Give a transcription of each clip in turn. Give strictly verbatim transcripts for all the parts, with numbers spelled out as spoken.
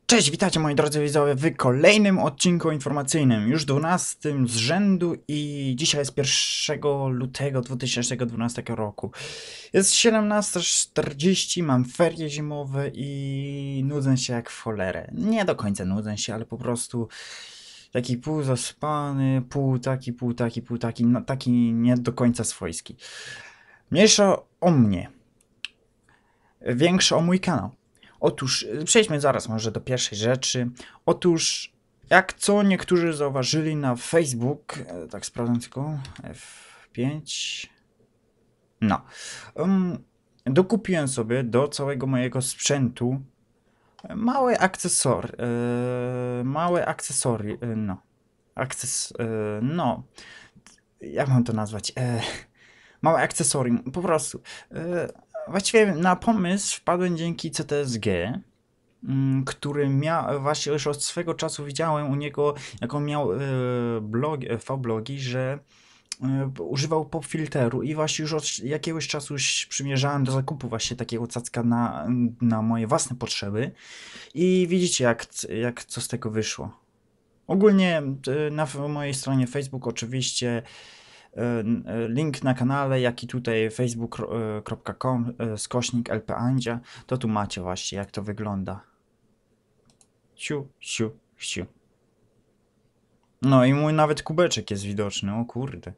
Cześć, witajcie moi drodzy widzowie w kolejnym odcinku informacyjnym, już dwunastym z rzędu i dzisiaj jest pierwszego lutego dwa tysiące dwunastego roku. Jest siedemnasta czterdzieści, mam ferie zimowe i nudzę się jak w cholerę. Nie do końca nudzę się, ale po prostu taki pół zaspany, pół taki, pół taki, pół taki, no taki nie do końca swojski. Mniejsza o mnie, większa o mój kanał. Otóż, przejdźmy zaraz może do pierwszej rzeczy. Otóż, jak co niektórzy zauważyli na Facebook, tak sprawdzam tylko, F pięć, no, um, dokupiłem sobie do całego mojego sprzętu małe akcesory, yy, małe akcesory, yy, no, akces, yy, no, jak mam to nazwać, yy, małe akcesorium, po prostu. Yy, właściwie na pomysł wpadłem dzięki C T S G, który miał, właśnie już od swego czasu widziałem u niego, jak on miał e, blog, V-blogi, że e, używał popfilteru i właśnie już od jakiegoś czasu już przymierzałem do zakupu właśnie takiego cacka na, na moje własne potrzeby i widzicie jak, jak co z tego wyszło. Ogólnie e, na mojej stronie Facebook oczywiście e, link na kanale, jak i tutaj facebook kropka com skośnik L P Andzia, to tu macie właśnie jak to wygląda. Siu, siu, siu. No i mój nawet kubeczek jest widoczny, o kurde.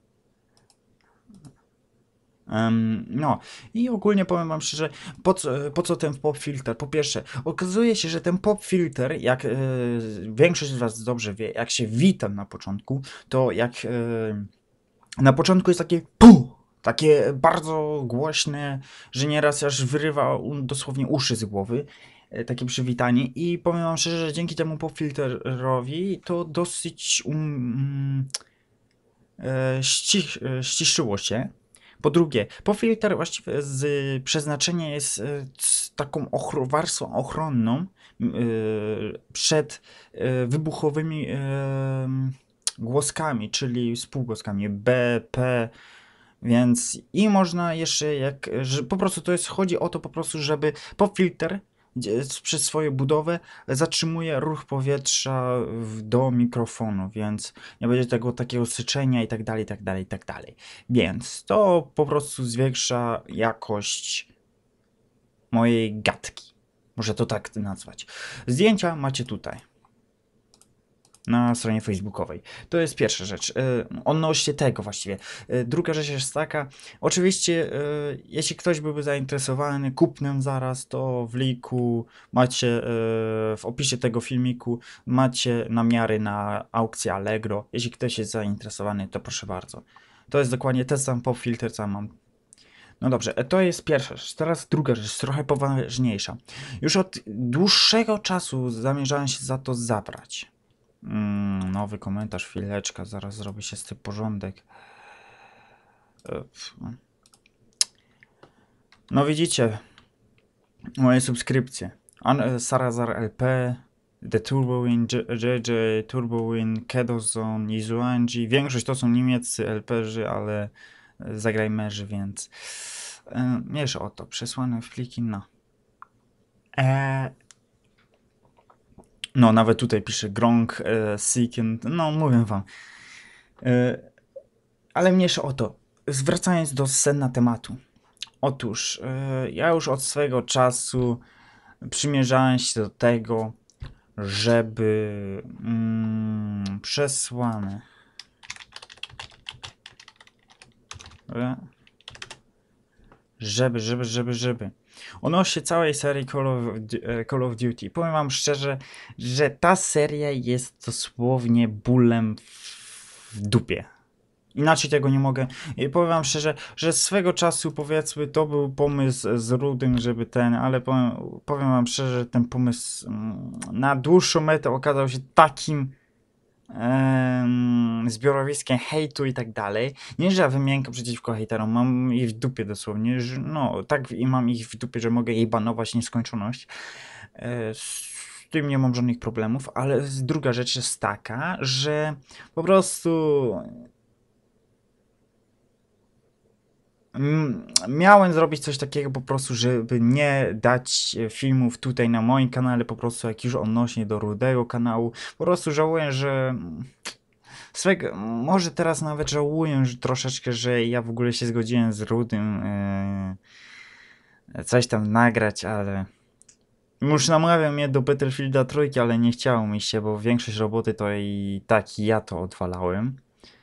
Um, no i ogólnie powiem wam szczerze, po co, po co ten pop filter? Po pierwsze, okazuje się, że ten pop filter, jak e, większość z was dobrze wie, jak się witam na początku, to jak e, na początku jest takie puh, takie bardzo głośne, że nieraz aż wyrywa dosłownie uszy z głowy. Takie przywitanie i powiem wam szczerze, że dzięki temu popfilterowi to dosyć um, e, ścisz, e, ściszyło się. Po drugie, popfilter właściwie z przeznaczenia jest e, z taką ochro, warstwą ochronną e, przed e, wybuchowymi e, głoskami, czyli spółgłoskami B, P, więc i można jeszcze jak, że po prostu to jest, chodzi o to po prostu, żeby popfilter przez swoją budowę zatrzymuje ruch powietrza do mikrofonu, więc nie będzie tego takiego syczenia i tak dalej, i tak dalej, i tak dalej. Więc to po prostu zwiększa jakość mojej gadki. Może to tak nazwać. Zdjęcia macie tutaj. Na stronie facebookowej. To jest pierwsza rzecz. Odnośnie tego właściwie. Druga rzecz jest taka, oczywiście jeśli ktoś byłby zainteresowany kupnem zaraz, to w linku macie, w opisie tego filmiku macie namiary na aukcję Allegro. Jeśli ktoś jest zainteresowany, to proszę bardzo. To jest dokładnie ten sam pop filter, co mam. No dobrze, to jest pierwsza rzecz. Teraz druga rzecz, trochę poważniejsza. Już od dłuższego czasu zamierzałem się za to zabrać. Mm, nowy komentarz, chwileczka, zaraz zrobi się z tym porządek. No widzicie, moje subskrypcje. Sarazar L P, The Turbowin, J J, Turbowin, Kedozone, Izuanji. Większość to są niemieccy L P-ży, ale zagrajmerzy, więc mniejsza o to. Przesłane w pliki, no. Eee, No, nawet tutaj pisze Gronk, e, Seeking, no mówię wam. E, ale mniejsza o to. Zwracając do sedna tematu. Otóż, e, ja już od swego czasu przymierzałem się do tego, żeby mm, przesłane. E, żeby, żeby, żeby, żeby. Odnośnie całej serii Call of, Call of Duty. Powiem wam szczerze, że ta seria jest dosłownie bólem w dupie. Inaczej tego nie mogę. I powiem wam szczerze, że swego czasu powiedzmy to był pomysł z Rudym, żeby ten, ale powiem, powiem wam szczerze, że ten pomysł na dłuższą metę okazał się takim em, zbiorowiskiem hejtu i tak dalej. Nie, że ja wymiękam przeciwko hejterom, mam ich w dupie dosłownie, że, no tak i mam ich w dupie, że mogę jej banować nieskończoność. E, z tym nie mam żadnych problemów, ale druga rzecz jest taka, że po prostu Mm, Miałem zrobić coś takiego po prostu, żeby nie dać e, filmów tutaj na moim kanale, po prostu jak już odnośnie do rudego kanału. Po prostu żałuję, że mm, swego, może teraz nawet żałuję że troszeczkę, że ja w ogóle się zgodziłem z Rudym e, coś tam nagrać, ale już namawiał mnie do Battlefielda trójki, ale nie chciało mi się, bo większość roboty to i tak ja to odwalałem.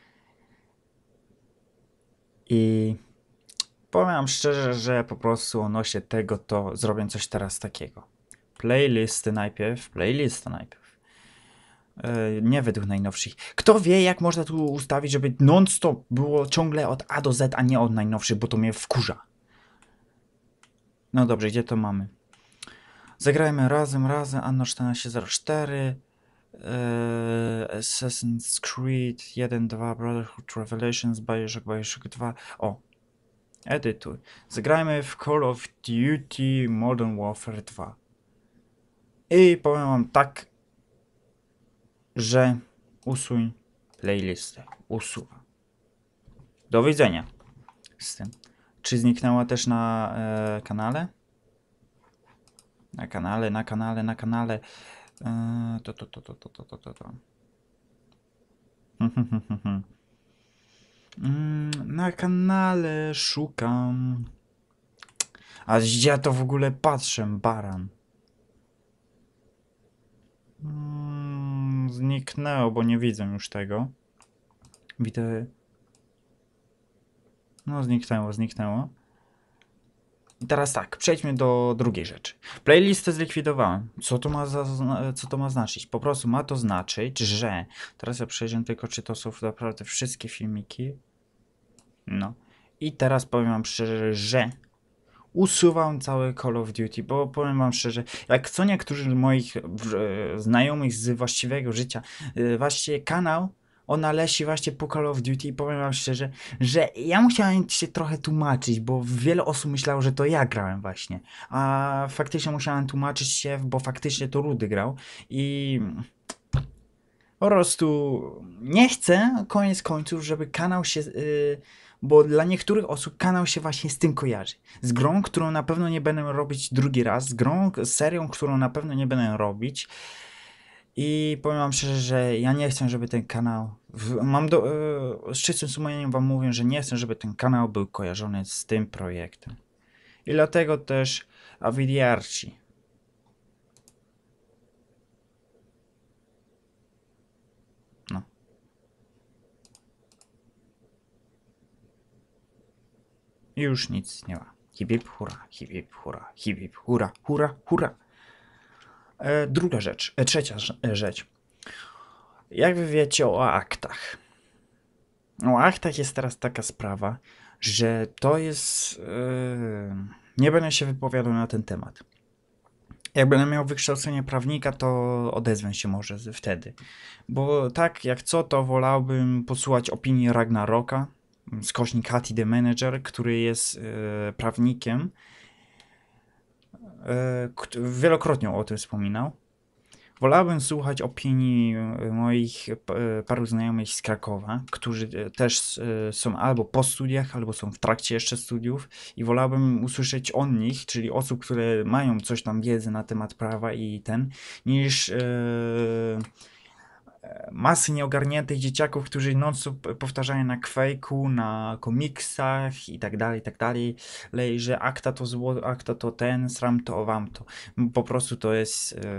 I powiem szczerze, że po prostu odnośnie tego to zrobię coś teraz takiego. Playlisty najpierw, playlisty najpierw. Yy, nie według najnowszych. Kto wie, jak można tu ustawić, żeby non-stop było ciągle od A do Z, a nie od najnowszych, bo to mnie wkurza. No dobrze, gdzie to mamy? Zagrajmy razem, razem, Anno czternaście zero cztery, yy, Assassin's Creed jeden, dwa, Brotherhood Revelations, Bioshock, Bioshock dwa. O, edytuj. Zagrajmy w Call of Duty Modern Warfare dwa. I powiem wam tak, że usuń playlistę. Usuwam. Do widzenia z tym. Czy zniknęła też na e, kanale? Na kanale, na kanale, na kanale. E, to, to, to, to, to, to, to, to, to. Mm, na kanale szukam. A gdzie ja to w ogóle patrzę, baran? Mm, zniknęło, bo nie widzę już tego. Widzę. No, zniknęło, zniknęło. I teraz tak, przejdźmy do drugiej rzeczy. Playlistę zlikwidowałem. Co to ma, za, co to ma znaczyć? Po prostu ma to znaczyć, że... Teraz ja przejdę tylko, czy to są naprawdę wszystkie filmiki. No. I teraz powiem wam szczerze, że usuwam całe Call of Duty, bo powiem wam szczerze, jak co niektórzy z moich w, e, znajomych z właściwego życia, e, właśnie kanał, ona leci właśnie po Call of Duty i powiem wam szczerze, że ja musiałem się trochę tłumaczyć, bo wiele osób myślało, że to ja grałem właśnie, a faktycznie musiałem tłumaczyć się, bo faktycznie to Rudy grał i po prostu nie chcę, koniec końców, żeby kanał się. Yy, bo dla niektórych osób kanał się właśnie z tym kojarzy. Z grą, którą na pewno nie będę robić drugi raz, z grą, z serią, którą na pewno nie będę robić. I powiem wam szczerze, że ja nie chcę, żeby ten kanał. W, mam do. Yy, z czystym sumieniem wam mówię, że nie chcę, żeby ten kanał był kojarzony z tym projektem. I dlatego też Avidiarci. No. I już nic nie ma. Hip hip hura, hip hip hura, hip hip hura, hura, hura. E, druga rzecz, e, trzecia rzecz. Jak wy wiecie o aktach? O aktach jest teraz taka sprawa, że to jest... E, nie będę się wypowiadał na ten temat. Jak będę miał wykształcenie prawnika, to odezwę się może wtedy. Bo tak jak co, to wolałbym posłuchać opinii Ragnaroka, skośnik Hattie the Manager, który jest e, prawnikiem. E, wielokrotnie o tym wspominał. Wolałbym słuchać opinii e, moich e, paru znajomych z Krakowa, którzy e, też e, są albo po studiach, albo są w trakcie jeszcze studiów i wolałbym usłyszeć od nich, czyli osób, które mają coś tam wiedzy na temat prawa i ten, niż e, masy nieogarniętych dzieciaków, którzy non-stop powtarzają na Quake'u, na komiksach i tak dalej, i tak dalej, lej, że akta to zło, akta to ten, sram to, wam to. Po prostu to jest e,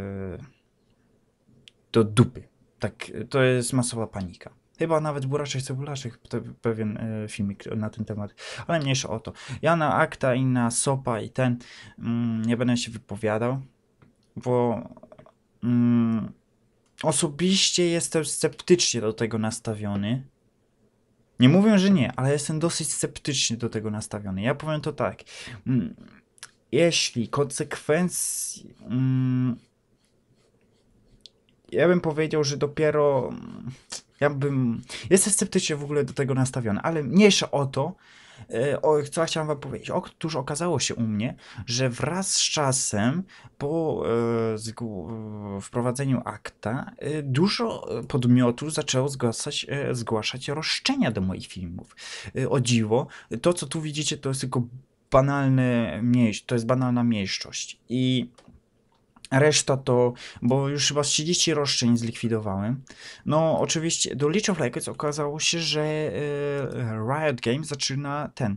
do dupy. Tak, to jest masowa panika. Chyba nawet Buraczek Cebulaczek pewien e, filmik na ten temat, ale mniejsza o to. Ja na akta i na sopa i ten mm, nie będę się wypowiadał, bo mm, osobiście jestem sceptycznie do tego nastawiony. Nie mówię, że nie, ale jestem dosyć sceptycznie do tego nastawiony. Ja powiem to tak. Mm, jeśli konsekwencje... Mm, ja bym powiedział, że dopiero... Ja bym... Jestem sceptycznie w ogóle do tego nastawiony, ale mniejsza o to. E, o, co ja chciałem wam powiedzieć? Otóż okazało się u mnie, że wraz z czasem, po e, zgł- e, wprowadzeniu akta, e, dużo podmiotów zaczęło zgłaszać, e, zgłaszać roszczenia do moich filmów. E, o dziwo, to co tu widzicie, to jest tylko banalne miejsc, to jest banalna mniejszość. I reszta to, bo już chyba z trzydzieści roszczeń zlikwidowałem. No, oczywiście do League of Legends okazało się, że e, Riot Games zaczyna ten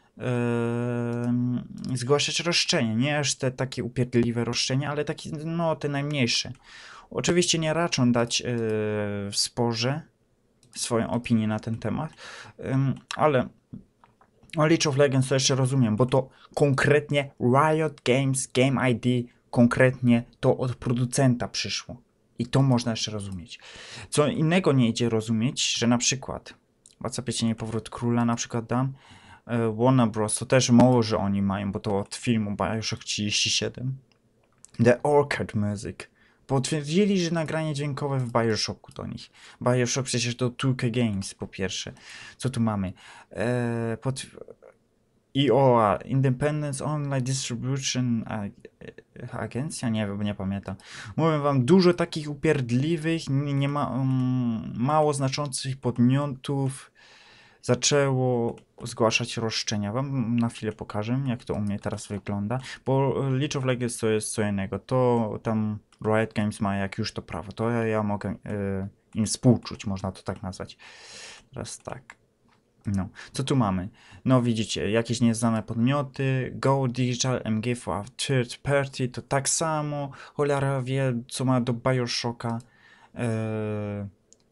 e, zgłaszać roszczenia. Nie aż te takie upierdliwe roszczenia, ale takie, no, te najmniejsze. Oczywiście nie raczą dać e, w sporze swoją opinię na ten temat, em, ale o League of Legends to jeszcze rozumiem, bo to konkretnie Riot Games Game I D, konkretnie to od producenta przyszło. I to można jeszcze rozumieć. Co innego nie idzie rozumieć, że na przykład WhatsAppie nie powrót króla, na przykład dam e, Warner Bros. To też mało, że oni mają, bo to od filmu Bioshock trzydzieści siedem. The Orchid Music. Potwierdzili, że nagranie dźwiękowe w Bioshocku do nich. Bioshock przecież to two K Games po pierwsze. Co tu mamy? Eee, pot... I O A, Independence Online Distribution Ag Agencja? Nie wiem, bo nie pamiętam. Mówię wam, dużo takich upierdliwych, nie, nie ma, um, mało znaczących podmiotów zaczęło zgłaszać roszczenia. Wam na chwilę pokażę, jak to u mnie teraz wygląda, bo League of Legends to jest co innego. To tam Riot Games ma jak już to prawo. To ja, ja mogę y, im współczuć, można to tak nazwać. Teraz tak. No, co tu mamy? No widzicie, jakieś nieznane podmioty, Go Digital, M G for Third Party, to tak samo, cholera wie, co ma do Bioshocka. Eee,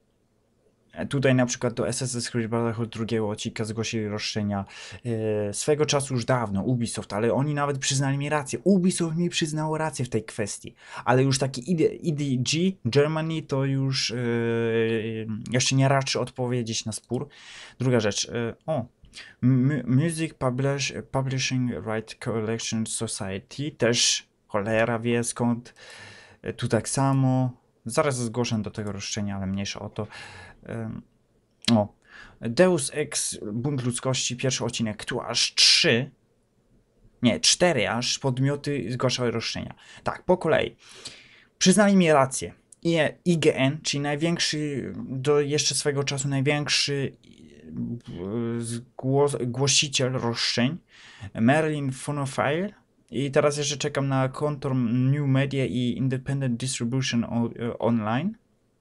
Tutaj na przykład do Assassin's Creed Brotherhood drugiego odcinka zgłosili roszczenia e, swego czasu już dawno, Ubisoft, ale oni nawet przyznali mi rację. Ubisoft mi przyznało rację w tej kwestii, ale już taki E D G Germany to już e, jeszcze nie raczy odpowiedzieć na spór. Druga rzecz, e, o, M Music Publish, Publishing Right Collection Society też cholera wie skąd, e, tu tak samo. Zaraz zgłoszę do tego roszczenia, ale mniejsza o to. O, Deus Ex Bunt Ludzkości, pierwszy odcinek, tu aż trzy, nie, cztery aż podmioty zgłaszały roszczenia. Tak, po kolei. Przyznali mi rację. I G N, czyli największy, do jeszcze swego czasu największy głos, głosiciel roszczeń, Merlin Phonophile. I teraz jeszcze czekam na Contour New Media i Independent Distribution Online.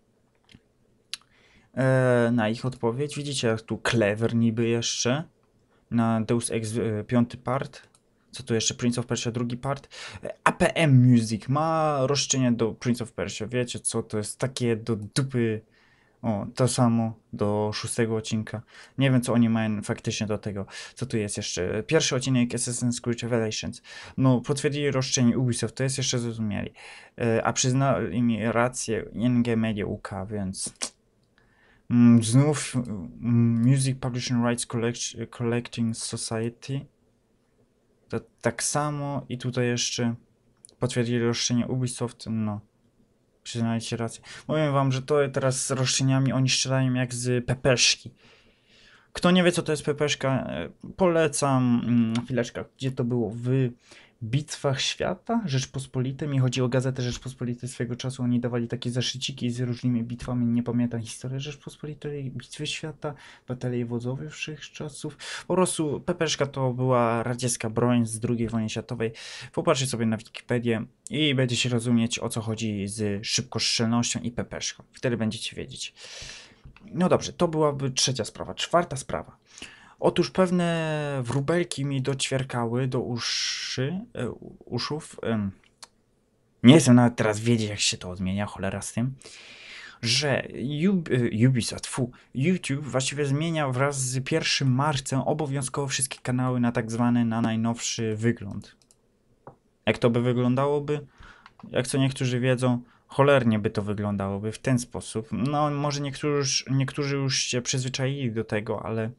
Na ich odpowiedź. Widzicie, jak tu Clever niby jeszcze. Na Deus Ex piąty part. Co tu jeszcze? Prince of Persia drugi part. A P M Music ma roszczenie do Prince of Persia. Wiecie co? To jest takie do dupy. O, to samo do szóstego odcinka. Nie wiem, co oni mają faktycznie do tego. Co tu jest jeszcze? Pierwszy odcinek Assassin's Creed Revelations. No, potwierdzili roszczenie Ubisoft, to jest jeszcze zrozumieli. A przyznali mi rację N G Media U K, więc... Znów Music Publishing Rights Collect Collecting Society. To tak samo i tutaj jeszcze potwierdzili roszczenie Ubisoft. No, przyznajcie rację. Mówię wam, że to teraz z roszczeniami oni strzelają jak z pepeszki. Kto nie wie, co to jest pepeszka, polecam chwileczkę, gdzie to było w Bitwach Świata Rzeczpospolitej. Mi chodzi o Gazetę Rzeczpospolitej swego czasu. Oni dawali takie zaszyciki z różnymi bitwami. Nie pamiętam historii Rzeczpospolitej, Bitwy Świata, Batalie Wodzowe wszechczasów. Po prostu pepeszka to była radziecka broń z drugiej wojny światowej. Popatrzcie sobie na Wikipedię i będziecie rozumieć, o co chodzi z szybkostrzelnością i pepeszką. Wtedy będziecie wiedzieć. No dobrze, to byłaby trzecia sprawa. Czwarta sprawa. Otóż pewne wróbelki mi doćwierkały do uszy, e, uszów. E, nie chcę nawet teraz wiedzieć, jak się to odmienia, cholera z tym, że Ub, e, Ubisoft, fu, YouTube właściwie zmienia wraz z pierwszym marca obowiązkowo wszystkie kanały na tak zwany, na najnowszy wygląd. Jak to by wyglądałoby? Jak co niektórzy wiedzą, cholernie by to wyglądałoby w ten sposób. No, może niektórzy, niektórzy już się przyzwyczaili do tego, ale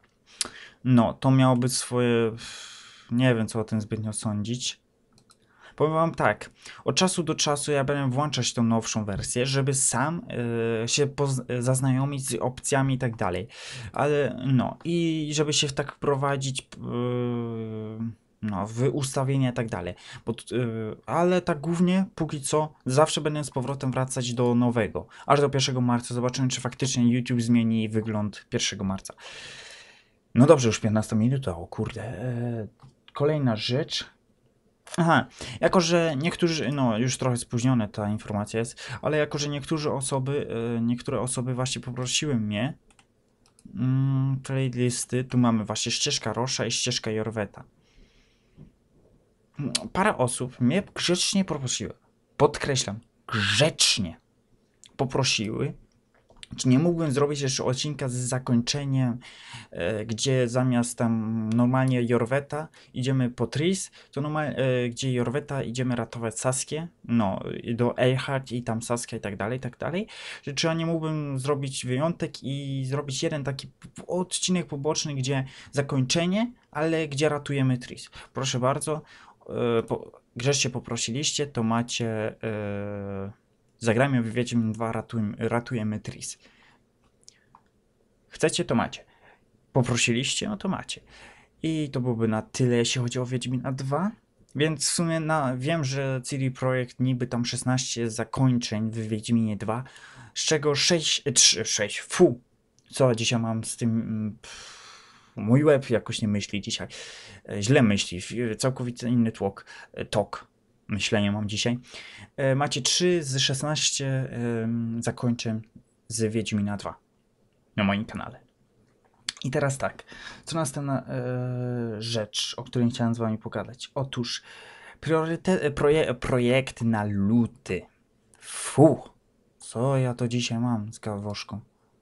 no, to miało być swoje... Nie wiem, co o tym zbytnio sądzić. Powiem wam tak, od czasu do czasu ja będę włączać tą nowszą wersję, żeby sam y, się poz- zaznajomić z opcjami i tak dalej. Ale no i żeby się tak wprowadzić y, no, w ustawienia i tak dalej. Bo, t- y, ale tak głównie, póki co, zawsze będę z powrotem wracać do nowego. Aż do pierwszego marca zobaczymy, czy faktycznie YouTube zmieni wygląd pierwszego marca. No dobrze, już piętnaście minut, o kurde. E, kolejna rzecz. Aha, jako że niektórzy, no już trochę spóźnione ta informacja jest, ale jako że niektóre osoby, e, niektóre osoby właśnie poprosiły mnie mm, playlisty, tu mamy właśnie ścieżka Rosza i ścieżka Jorweta. Mm, Parę osób mnie grzecznie poprosiło, podkreślam, grzecznie poprosiły, czy nie mógłbym zrobić jeszcze odcinka z zakończeniem, e, gdzie zamiast tam normalnie Jorweta idziemy po Tris, to normalnie, e, gdzie Jorweta idziemy ratować Saskię, no, i do Eilhart i tam Saskia i tak dalej, i tak dalej. Że Czy ja nie mógłbym zrobić wyjątek i zrobić jeden taki p- odcinek poboczny, gdzie zakończenie, ale gdzie ratujemy Tris. Proszę bardzo, e, po, grzecznie poprosiliście, to macie... E, Zagrajmy w Wiedźmin dwa, ratujmy, ratujemy Tris. Chcecie, to macie. Poprosiliście, no to macie. I to byłoby na tyle, jeśli chodzi o Wiedźmina dwa. Więc w sumie na, wiem, że C D Projekt niby tam szesnaście zakończeń w Wiedźminie dwa, z czego sześć, trzy, sześć, fu. Co dzisiaj mam z tym... mm, pff, mój łeb jakoś nie myśli dzisiaj. E, Źle myśli, w- całkowicie inny tłok, e, tok myślenia mam dzisiaj. E, Macie trzy z szesnastu em, zakończeń z Wiedźmina dwa na moim kanale. I teraz tak, co następna e, rzecz, o której chciałem z wami pogadać. Otóż prioryte, proje, projekt na luty. Fu, co ja to dzisiaj mam z gawoszką.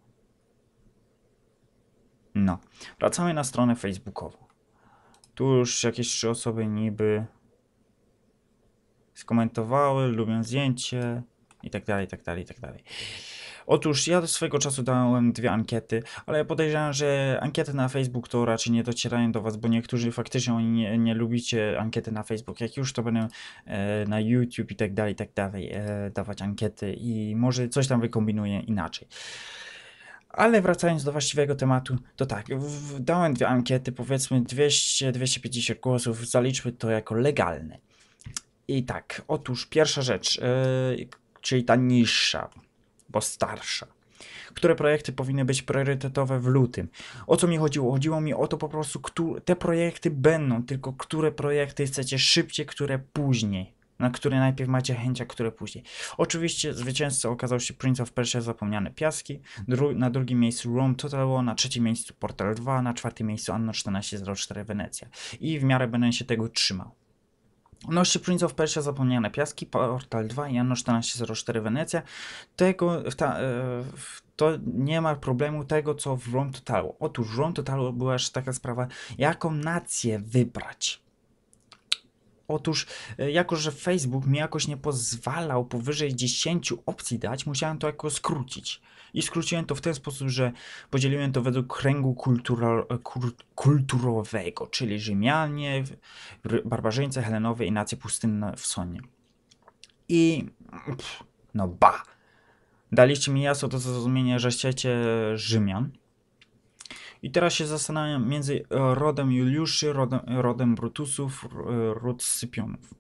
No, wracamy na stronę facebookową. Tu już jakieś trzy osoby niby skomentowały, lubią zdjęcie i tak dalej, i tak dalej, i tak dalej. Otóż ja do swojego czasu dałem dwie ankiety, ale ja podejrzewam, że ankiety na Facebook to raczej nie docierają do was, bo niektórzy faktycznie oni nie, nie lubicie ankiety na Facebook. Jak już to będę e, na YouTube i tak dalej, i tak dalej e, dawać ankiety i może coś tam wykombinuję inaczej. Ale wracając do właściwego tematu, to tak, w, dałem dwie ankiety, powiedzmy dwieście do dwustu pięćdziesięciu głosów, zaliczmy to jako legalne. I tak, otóż pierwsza rzecz, yy, czyli ta niższa, bo starsza. Które projekty powinny być priorytetowe w lutym? O co mi chodziło? Chodziło mi o to po prostu, któ- te projekty będą, tylko które projekty chcecie szybciej, które później. Na które najpierw macie chęć, a które później. Oczywiście zwycięzcą okazał się Prince of Persia Zapomniane Piaski, dru- na drugim miejscu Rome Total War, na trzecim miejscu Portal dwa, na czwartym miejscu Anno czternaście zero cztery Wenecja. I w miarę będę się tego trzymał. Odnośnie Prince of Persia Zapomniane Piaski, Portal dwa i Anno czternaście zero cztery Wenecja, tego, ta, e, to nie ma problemu tego, co w Rome Totalu. Otóż w Rome Totalu była jeszcze taka sprawa, jaką nację wybrać. Otóż, e, jako że Facebook mi jakoś nie pozwalał powyżej dziesięciu opcji dać, musiałem to jakoś skrócić. I skróciłem to w ten sposób, że podzieliłem to według kręgu kulturo, kur, kulturowego, czyli Rzymianie, R- barbarzyńcy, Helenowie i nacje pustynne w Sonie. I pff, no ba, daliście mi jasno do zrozumienia, że chcecie Rzymian. I teraz się zastanawiam między e, rodem Juliuszy, rodem, rodem Brutusów, r- ród Scypionów.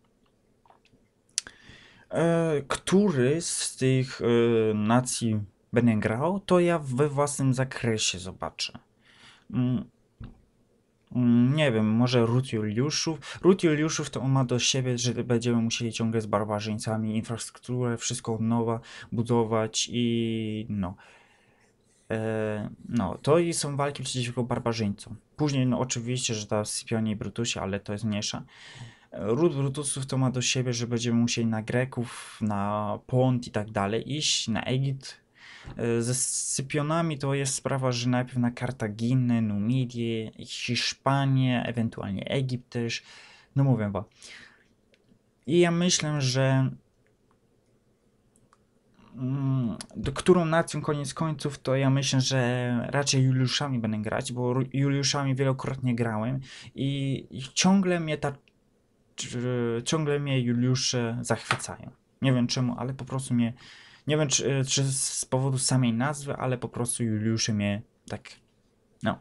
E, który z tych e, nacji będę grał, to ja we własnym zakresie zobaczę. Mm, mm, Nie wiem, może ród Juliuszów. Ród Juliuszów to on ma do siebie, że będziemy musieli ciągle z barbarzyńcami infrastrukturę, wszystko od nowa budować i no. E, no, to i są walki przeciwko barbarzyńcom. Później, no oczywiście, że ta Scipioni i Brutusi, ale to jest mniejsza. Ród Brutusów to ma do siebie, że będziemy musieli na Greków, na Pont i tak dalej iść, na Egipt. E, Ze Scypionami to jest sprawa, że najpierw na Kartaginę, Numidię, Hiszpanię, ewentualnie Egipt też. No mówię wam. I ja myślę, że mm, do którą nacją koniec końców, to ja myślę, że raczej Juliuszami będę grać, bo Ru- Juliuszami wielokrotnie grałem i, i ciągle mnie ta czy, ciągle mnie Juliusze zachwycają. Nie wiem czemu, ale po prostu mnie, nie wiem czy, czy z powodu samej nazwy, ale po prostu Juliusze mnie tak, no.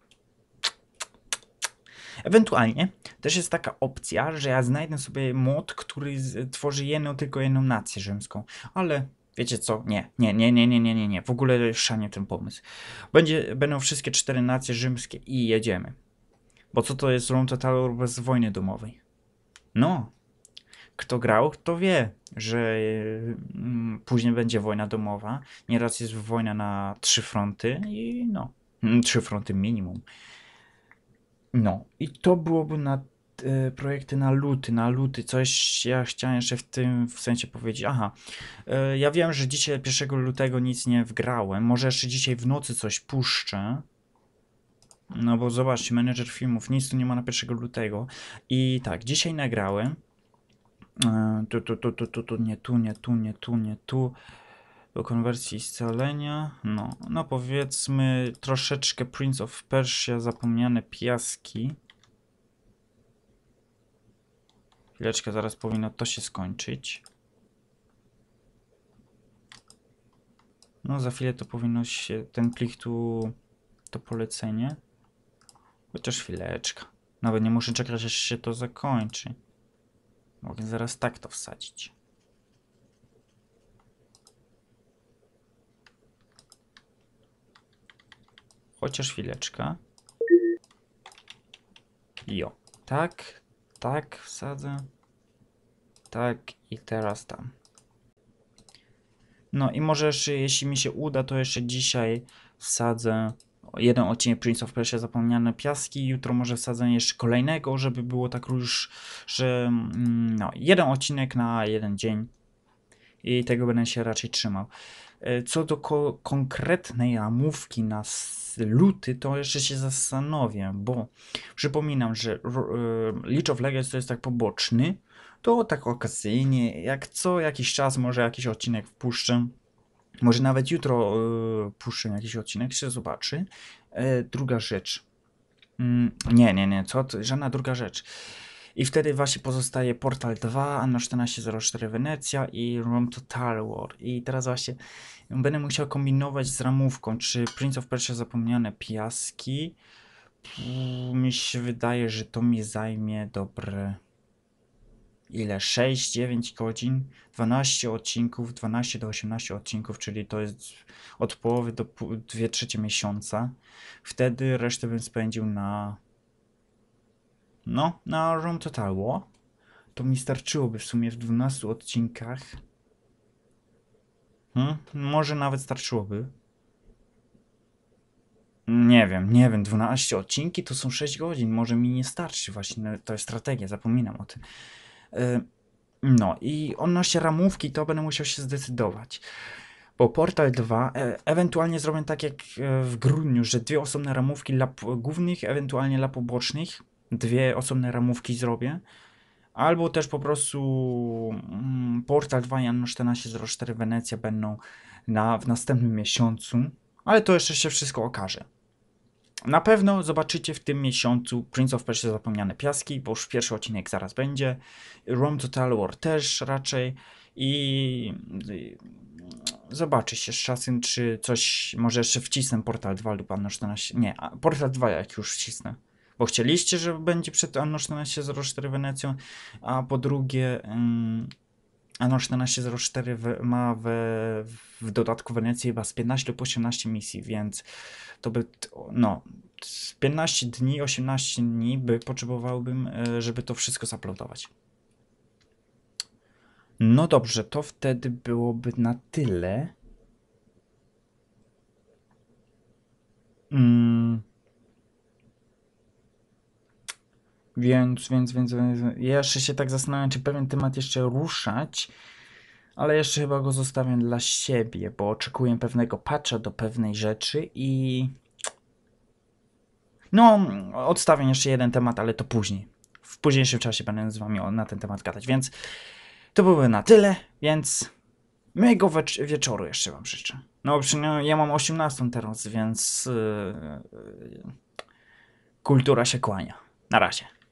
Ewentualnie też jest taka opcja, że ja znajdę sobie mod, który z, tworzy jedną, tylko jedną nację rzymską, ale wiecie co? Nie, nie, nie, nie, nie, nie, nie, nie. W ogóle szanie ten pomysł. Będzie, będą wszystkie cztery nacje rzymskie i jedziemy. Bo co to jest Rome Total bez wojny domowej? No, kto grał, to wie, że mm, później będzie wojna domowa. Nieraz jest wojna na trzy fronty i no, mm, trzy fronty minimum. No, i to byłoby na e, projekty na luty, na luty. Coś ja chciałem jeszcze w tym w sensie powiedzieć. Aha, e, ja wiem, że dzisiaj pierwszego lutego nic nie wgrałem. Może jeszcze dzisiaj w nocy coś puszczę. No bo zobaczcie, menedżer filmów, nic tu nie ma na pierwszego lutego. I tak, dzisiaj nagrałem. E, tu, tu, tu, tu, tu, tu, nie tu, nie tu, nie tu, nie tu. Do konwersji scalenia. No, no powiedzmy troszeczkę Prince of Persia, zapomniane piaski. Chwileczkę, zaraz powinno to się skończyć. No za chwilę to powinno się, ten plik tu, to polecenie. Chociaż chwileczkę. Nawet nie muszę czekać, aż się to zakończy. Mogę zaraz tak to wsadzić. Chociaż chwileczkę. Jo. Tak, tak wsadzę. Tak i teraz tam. No i może jeszcze, jeśli mi się uda, to jeszcze dzisiaj wsadzę jeden odcinek Prince of Persia, zapomniane piaski. Jutro może wsadzę jeszcze kolejnego, żeby było tak już, że no, jeden odcinek na jeden dzień. I tego będę się raczej trzymał. Co do ko konkretnej ramówki na luty, to jeszcze się zastanowię, bo przypominam, że League of Legends to jest tak poboczny, to tak okazyjnie, jak co jakiś czas może jakiś odcinek wpuszczę. Może nawet jutro yy, puszczę jakiś odcinek, się zobaczy. E, druga rzecz. Mm, nie, nie, nie, co? To, żadna druga rzecz. I wtedy właśnie pozostaje Portal dwa, Anno czternaście zero cztery Wenecja i Rome Total War. I teraz właśnie będę musiał kombinować z ramówką, czy Prince of Persia zapomniane piaski. Puu, mi się wydaje, że to mi zajmie dobre... Ile? sześć dziewięć godzin, dwanaście odcinków, dwanaście do osiemnastu odcinków, czyli to jest od połowy do dwie trzecie miesiąca. Wtedy resztę bym spędził na... No, na Rome Total War. To mi starczyłoby w sumie w dwunastu odcinkach. Hmm? Może nawet starczyłoby. Nie wiem, nie wiem, dwanaście odcinki to są sześć godzin, może mi nie starczy właśnie, to jest strategia, zapominam o tym. No i odnośnie ramówki to będę musiał się zdecydować. Bo Portal dwa, e ewentualnie zrobię tak jak w grudniu, że dwie osobne ramówki dla głównych, ewentualnie dla pobocznych. Dwie osobne ramówki zrobię. Albo też po prostu mm, Portal dwa i Anno czternaście zero cztery Wenecja będą na, w następnym miesiącu. Ale to jeszcze się wszystko okaże. Na pewno zobaczycie w tym miesiącu Prince of Persia zapomniane piaski, bo już pierwszy odcinek zaraz będzie. Rome Total War też raczej. I zobaczy się z czasem, czy coś może jeszcze wcisnę Portal dwa lub Anno czternaście. Nie, Portal dwa jak już wcisnę. Bo chcieliście, że będzie przed Anno czternaście zero cztery Wenecją, a po drugie um, Anno czternaście zero cztery ma we, w dodatku Wenecji chyba z piętnaście lub osiemnaście misji, więc to by, no, piętnaście dni, osiemnaście dni by potrzebowałbym, żeby to wszystko zaplotować. No dobrze, to wtedy byłoby na tyle. Mm. Więc, więc, więc, więc, ja jeszcze się tak zastanawiam, czy pewien temat jeszcze ruszać, ale jeszcze chyba go zostawiam dla siebie, bo oczekuję pewnego patcha do pewnej rzeczy i... No, odstawię jeszcze jeden temat, ale to później. W późniejszym czasie będę z wami na ten temat gadać, więc to byłoby na tyle, więc miłego wieczoru jeszcze wam życzę. No, przynajmniej ja mam osiemnastą teraz, więc yy, kultura się kłania. Na razie.